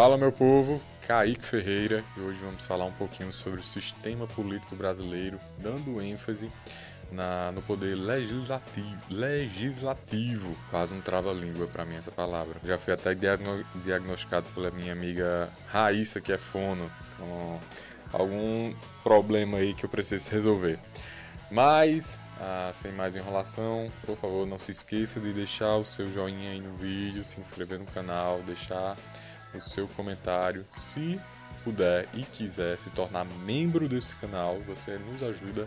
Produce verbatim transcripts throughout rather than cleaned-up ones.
Fala, meu povo, Kaique Ferreira, e hoje vamos falar um pouquinho sobre o sistema político brasileiro, dando ênfase na, no poder legislativo, legislativo, quase um trava-língua para mim essa palavra. Já fui até diagno, diagnosticado pela minha amiga Raíssa, que é fono, com algum problema aí que eu preciso resolver. Mas, ah, sem mais enrolação, por favor, não se esqueça de deixar o seu joinha aí no vídeo, se inscrever no canal, deixar o seu comentário. Se puder e quiser se tornar membro desse canal, você nos ajuda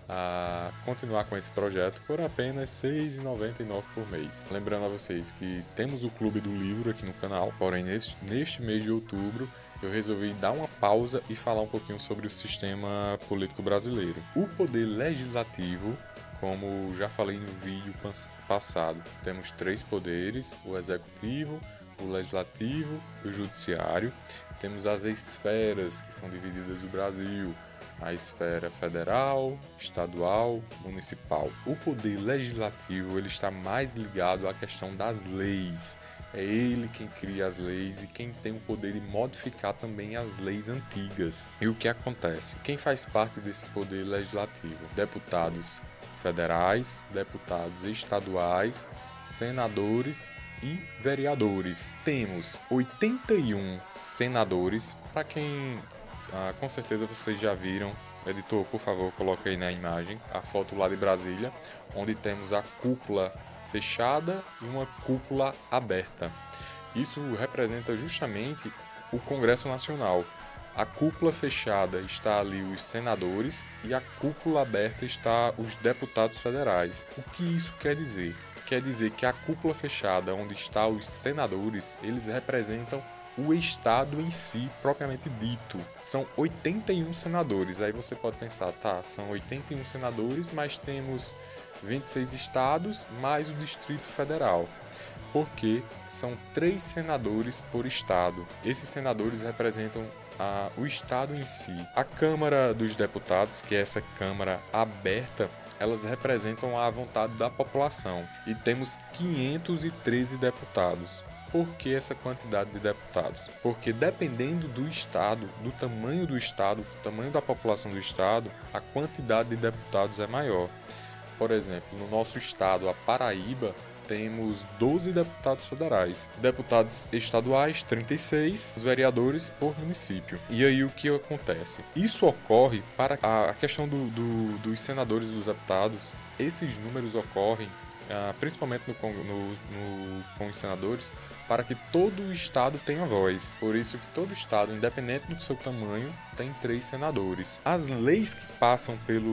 a continuar com esse projeto por apenas seis reais e noventa e nove centavos por mês. Lembrando a vocês que temos o Clube do Livro aqui no canal, porém neste, neste mês de outubro eu resolvi dar uma pausa e falar um pouquinho sobre o sistema político brasileiro. O poder legislativo, como já falei no vídeo passado, temos três poderes: o executivo, o legislativo e o judiciário. Temos as esferas que são divididas no Brasil: a esfera federal, estadual, municipal. O poder legislativo ele está mais ligado à questão das leis. É ele quem cria as leis e quem tem o poder de modificar também as leis antigas. E o que acontece? Quem faz parte desse poder legislativo? Deputados federais, deputados estaduais, senadores e vereadores. Temos oitenta e um senadores. Para quem ah, com certeza vocês já viram, editor, por favor, coloque aí na imagem a foto lá de Brasília, onde temos a cúpula fechada e uma cúpula aberta. Isso representa justamente o Congresso Nacional. A cúpula fechada está ali os senadores e a cúpula aberta está os deputados federais. O que isso quer dizer? Quer dizer que a cúpula fechada, onde estão os senadores, eles representam o Estado em si, propriamente dito. São oitenta e um senadores. Aí você pode pensar, tá, são oitenta e um senadores, mas temos vinte e seis estados, mais o Distrito Federal. Porque são três senadores por estado. Esses senadores representam ah, o Estado em si. A Câmara dos Deputados, que é essa Câmara aberta, elas representam a vontade da população. E temos quinhentos e treze deputados. Por que essa quantidade de deputados? Porque dependendo do estado, do tamanho do estado, do tamanho da população do estado, a quantidade de deputados é maior. Por exemplo, no nosso estado, a Paraíba, temos doze deputados federais, deputados estaduais, trinta e seis, os vereadores por município. E aí o que acontece? Isso ocorre para a questão do, do, dos senadores e dos deputados. Esses números ocorrem ah, principalmente no, no, no, com os senadores, para que todo o estado tenha voz. Por isso que todo estado, independente do seu tamanho, tem três senadores. As leis que passam pelo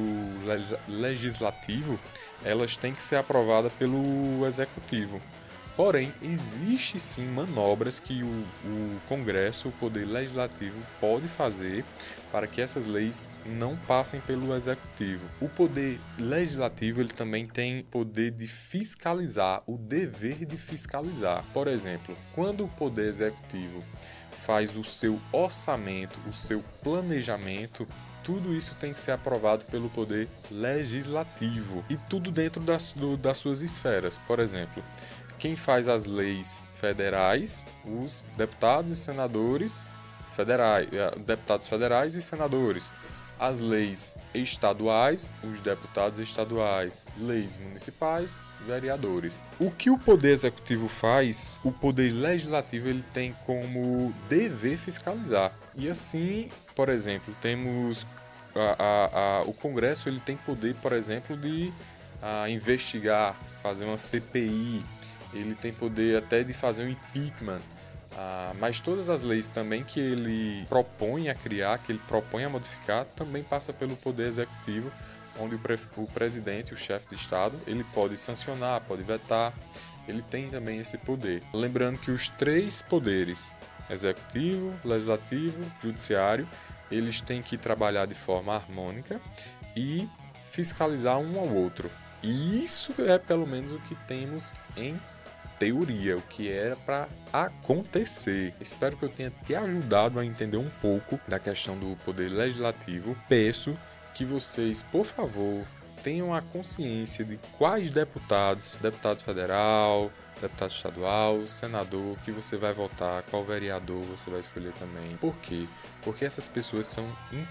legislativo, elas têm que ser aprovadas pelo executivo. Porém, existe sim manobras que o, o Congresso, o Poder Legislativo, pode fazer para que essas leis não passem pelo Executivo. O Poder Legislativo ele também tem poder de fiscalizar, o dever de fiscalizar. Por exemplo, quando o Poder Executivo faz o seu orçamento, o seu planejamento, tudo isso tem que ser aprovado pelo Poder Legislativo. E tudo dentro das, do, das suas esferas. Por exemplo, quem faz as leis federais, os deputados e senadores federais, deputados federais e senadores. As leis estaduais, os deputados estaduais. Leis municipais, vereadores. O que o Poder Executivo faz, o Poder Legislativo ele tem como dever fiscalizar. E assim, por exemplo, temos a, a, a, o Congresso ele tem poder, por exemplo, de a, investigar, fazer uma C P I. Ele tem poder até de fazer um impeachment, ah, mas todas as leis também que ele propõe a criar, que ele propõe a modificar, também passa pelo Poder Executivo, onde o, pre o presidente, o chefe de Estado, ele pode sancionar, pode vetar, ele tem também esse poder. Lembrando que os três poderes, executivo, legislativo, judiciário, eles têm que trabalhar de forma harmônica e fiscalizar um ao outro. E isso é pelo menos o que temos em teoria, o que era para acontecer. Espero que eu tenha te ajudado a entender um pouco da questão do poder legislativo. Peço que vocês, por favor, tenham a consciência de quais deputados, deputado federal, deputado estadual, senador, que você vai votar, qual vereador você vai escolher também. Por quê? Porque essas pessoas são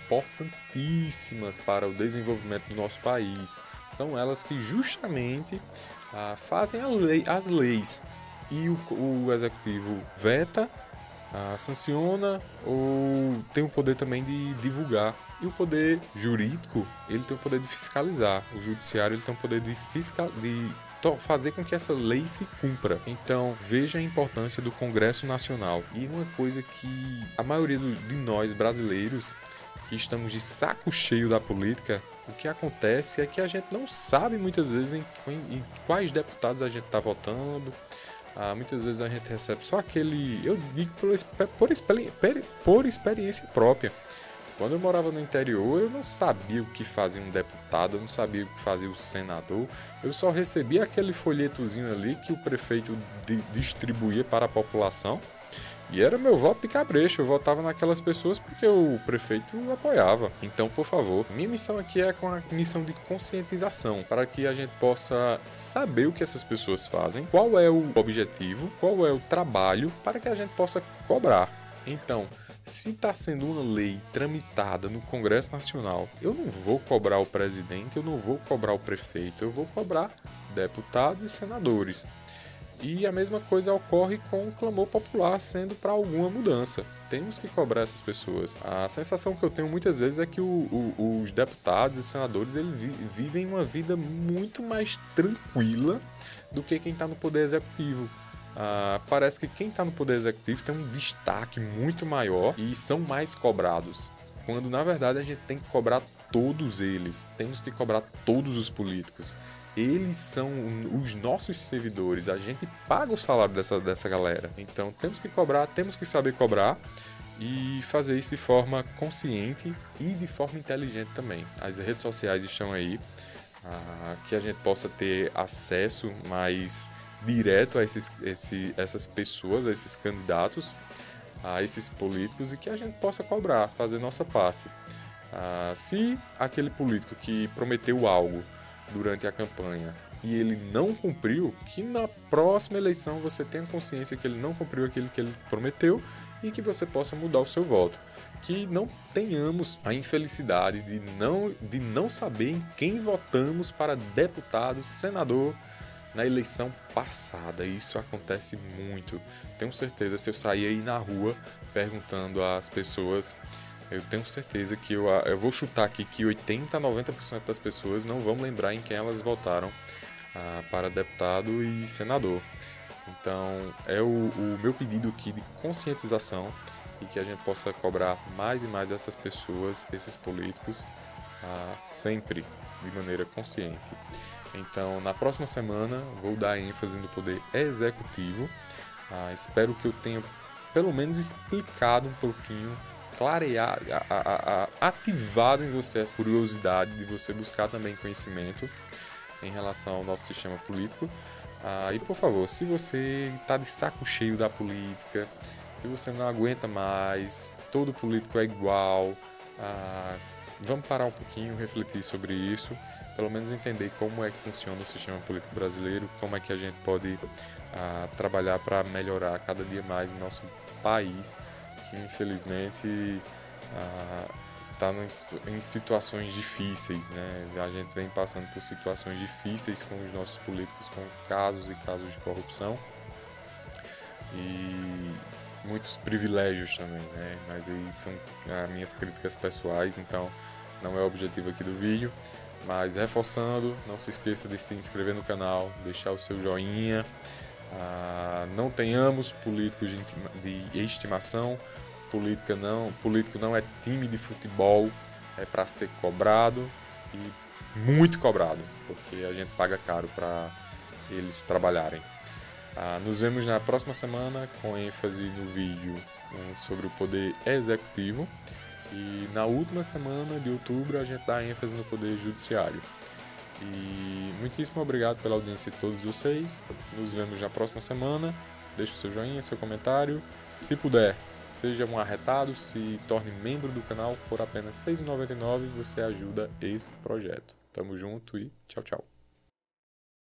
importantíssimas para o desenvolvimento do nosso país. São elas que justamente ah, fazem a lei, as leis. E o, o executivo veta, ah, sanciona ou tem o poder também de divulgar. E o poder jurídico, ele tem o poder de fiscalizar. O judiciário, ele tem o poder de, fiscal, de fazer com que essa lei se cumpra. Então, veja a importância do Congresso Nacional. E uma coisa que a maioria de nós brasileiros, que estamos de saco cheio da política, o que acontece é que a gente não sabe muitas vezes em, em quais deputados a gente está votando. Ah, muitas vezes a gente recebe só aquele... Eu digo por, por, por experiência própria. Quando eu morava no interior, eu não sabia o que fazia um deputado, eu não sabia o que fazia o senador. Eu só recebia aquele folhetozinho ali que o prefeito di- distribuía para a população. E era meu voto de cabresto, eu votava naquelas pessoas porque o prefeito apoiava. Então, por favor, minha missão aqui é com a missão de conscientização, para que a gente possa saber o que essas pessoas fazem, qual é o objetivo, qual é o trabalho, para que a gente possa cobrar. Então, se está sendo uma lei tramitada no Congresso Nacional, eu não vou cobrar o presidente, eu não vou cobrar o prefeito, eu vou cobrar deputados e senadores. E a mesma coisa ocorre com o clamor popular sendo para alguma mudança. Temos que cobrar essas pessoas. A sensação que eu tenho muitas vezes é que o, o, os deputados e senadores eles vi, vivem uma vida muito mais tranquila do que quem está no poder executivo. Uh, parece que quem está no poder executivo tem um destaque muito maior e são mais cobrados, quando na verdade a gente tem que cobrar todos eles, temos que cobrar todos os políticos. Eles são os nossos servidores, a gente paga o salário dessa, dessa galera, então temos que cobrar, temos que saber cobrar e fazer isso de forma consciente e de forma inteligente também. As redes sociais estão aí, uh, que a gente possa ter acesso mais direto a esses, esse, essas pessoas, a esses candidatos, a esses políticos e que a gente possa cobrar, fazer nossa parte. Ah, se aquele político que prometeu algo durante a campanha e ele não cumpriu, que na próxima eleição você tenha consciência que ele não cumpriu aquilo que ele prometeu e que você possa mudar o seu voto. Que não tenhamos a infelicidade de não, de não saber em quem votamos para deputado, senador, na eleição passada. Isso acontece muito. Tenho certeza, se eu sair aí na rua perguntando às pessoas, eu tenho certeza que eu, eu vou chutar aqui que oitenta a noventa por cento das pessoas não vão lembrar em quem elas votaram ah, para deputado e senador. Então, é o, o meu pedido aqui de conscientização e que a gente possa cobrar mais e mais essas pessoas, esses políticos, ah, sempre de maneira consciente. Então, na próxima semana, vou dar ênfase no poder executivo. Ah, espero que eu tenha, pelo menos, explicado um pouquinho, clareado, a, a, a, ativado em você essa curiosidade de você buscar também conhecimento em relação ao nosso sistema político. Ah, e, por favor, se você está de saco cheio da política, se você não aguenta mais, todo político é igual, ah, vamos parar um pouquinho, refletir sobre isso. Pelo menos entender como é que funciona o sistema político brasileiro, como é que a gente pode ah, trabalhar para melhorar cada dia mais o nosso país, que infelizmente está ah, em situações difíceis, né? A gente vem passando por situações difíceis com os nossos políticos, com casos e casos de corrupção e muitos privilégios também, né? Mas aí são as minhas críticas pessoais, então não é o objetivo aqui do vídeo. Mas reforçando, não se esqueça de se inscrever no canal, deixar o seu joinha. Ah, não tenhamos políticos de, de estimação. Política não, político não é time de futebol, é para ser cobrado e muito cobrado, porque a gente paga caro para eles trabalharem. Ah, nos vemos na próxima semana com ênfase no vídeo um, sobre o poder executivo. E na última semana de outubro a gente dá ênfase no poder judiciário. E muitíssimo obrigado pela audiência de todos vocês. Nos vemos na próxima semana. Deixe o seu joinha, seu comentário. Se puder, seja um arretado, se torne membro do canal por apenas seis reais e noventa e nove centavos. Você ajuda esse projeto. Tamo junto e tchau, tchau.